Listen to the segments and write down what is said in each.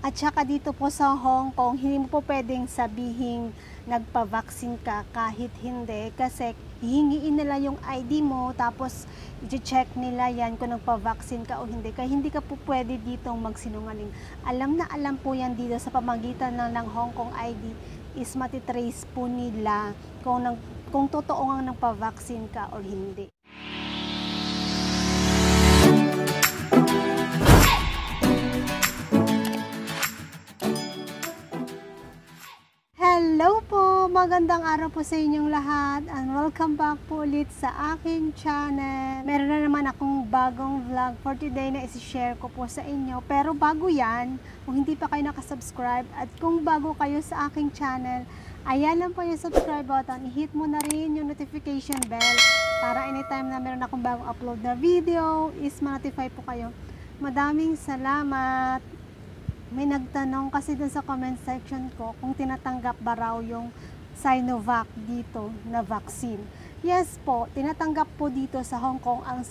At saka dito po sa Hong Kong, hindi mo po pwedeng sabihing nagpa-vaccine ka kahit hindi kasi hihingiin nila yung ID mo tapos i-check nila yan kung nagpa-vaccine ka o hindi. Kaya hindi ka po pwede dito magsinungaling. Alam na alam po yan dito sa pamagitan ng Hong Kong ID is matitrace po nila kung totoo nga nagpa-vaccine ka or hindi. Hello po! Magandang araw po sa inyong lahat and welcome back po ulit sa aking channel. Meron na naman akong bagong vlog for today na isi-share ko po sa inyo. Pero bago yan, kung hindi pa kayo nakasubscribe at kung bago kayo sa aking channel, ayan lang po yung subscribe button. I-hit mo na rin yung notification bell para anytime na meron akong bagong upload na video is ma-notify po kayo. Madaming salamat! May nagtanong kasi dun sa comment section ko kung tinatanggap ba raw yung Sinovac dito na vaccine. Yes po, tinatanggap po dito sa Hong Kong ang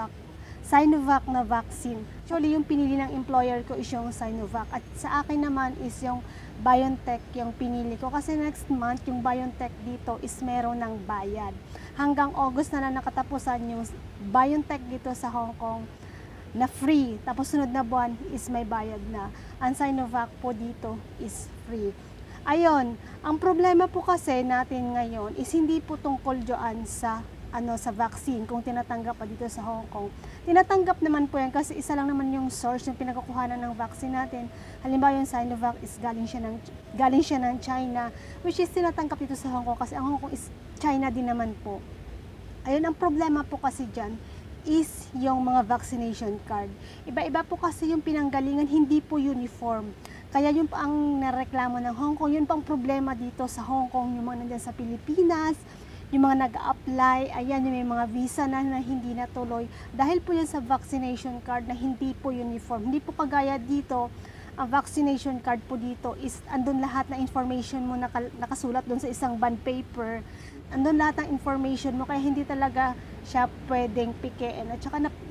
Sinovac na vaccine. Actually, yung pinili ng employer ko is yung Sinovac at sa akin naman is yung BioNTech yung pinili ko kasi next month yung BioNTech dito is meron ng bayad. Hanggang August na lang nakatapusan yung BioNTech dito sa Hong Kong na free, tapos sunod na buwan is may bayad na. Ang Sinovac po dito is free. Ayun, ang problema po kasi natin ngayon is hindi po tungkol dyan sa vaccine kung tinatanggap pa dito sa Hong Kong. Tinatanggap naman po yan kasi isa lang naman yung source yung pinagkukuhanan ng vaccine natin. Halimbawa yung Sinovac is galing siya ng China, which is tinatanggap dito sa Hong Kong kasi ang Hong Kong is China din naman po. Ayun, ang problema po kasi dyan is yung mga vaccination card. Iba-iba po kasi yung pinanggalingan, hindi po uniform. Kaya yun pa ang nareklamo ng Hong Kong, yun pang problema dito sa Hong Kong, yung mga nandyan sa Pilipinas, yung mga nag-apply, ayan, yung may mga visa na hindi natuloy. Dahil po yan sa vaccination card na hindi po uniform. Hindi po kagaya dito, ang vaccination card po dito is andun lahat na information mo nakasulat doon sa isang bond paper. Andun lahat ng information mo kaya hindi talaga siya pwedeng pikein. At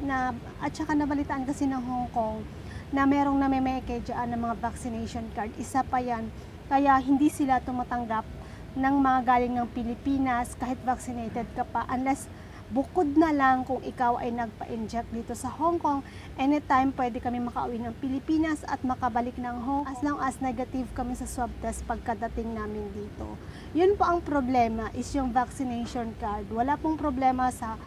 saka nabalitaan kasi ng Hong Kong na merong namemeke dyan ng mga vaccination card. Isa pa yan. Kaya hindi sila tumatanggap ng mga galing ng Pilipinas kahit vaccinated ka pa unless bukod na lang kung ikaw ay nagpa-inject dito sa Hong Kong, anytime pwede kami makauwi ng Pilipinas at makabalik ng Hong Kong as long as negative kami sa swab test pagkadating namin dito. Yun po ang problema is yung vaccination card. Wala pong problema sa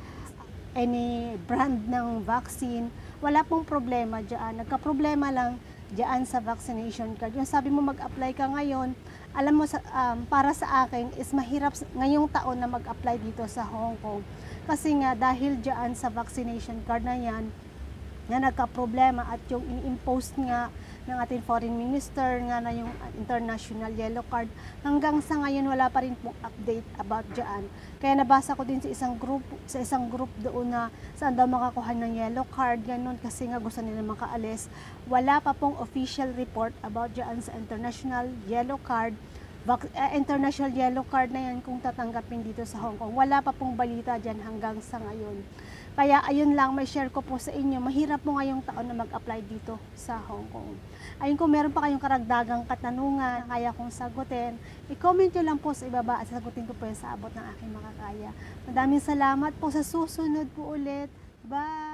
any brand ng vaccine. Wala pong problema dyan. Nagka-problema lang dyan sa vaccination card. Yung sabi mo mag-apply ka ngayon, alam mo, para sa akin is mahirap ngayong taon na mag-apply dito sa Hong Kong. Kasi nga dahil dyan sa vaccination card na yan, na nagka-problema at yung ini-impose nga ng ating foreign minister nga na yung international yellow card, hanggang sa ngayon wala pa rin pong update about dyan. Kaya nabasa ko din sa isang group doon na saan daw makakuha ng yellow card, ganun, kasi nga gusto nila makaalis. Wala pa pong official report about dyan sa international yellow card. International yellow card na yan kung tatanggapin dito sa Hong Kong. Wala pa pong balita dyan hanggang sa ngayon. Kaya ayun lang, may share ko po sa inyo. Mahirap po ngayong taon na mag-apply dito sa Hong Kong. Ayun, kung meron pa kayong karagdagang katanungan, kaya kong sagutin, i-comment nyo lang po sa ibaba at sagutin ko po yan sa abot ng aking makakaya. Maraming salamat po, sa susunod po ulit. Bye!